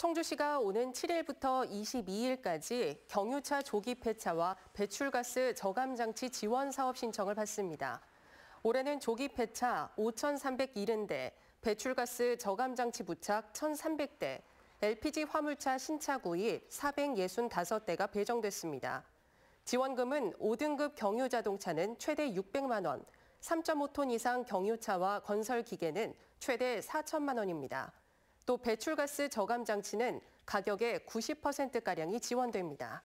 청주시가 오는 7일부터 22일까지 경유차 조기 폐차와 배출가스 저감 장치 지원 사업 신청을 받습니다. 올해는 조기 폐차 5,370대, 배출가스 저감 장치 부착 1,300대, LPG 화물차 신차 구입 465대가 배정됐습니다. 지원금은 5등급 경유 자동차는 최대 600만 원, 3.5톤 이상 경유차와 건설 기계는 최대 4천만 원입니다. 또 배출가스 저감 장치는 가격의 90%가량이 지원됩니다.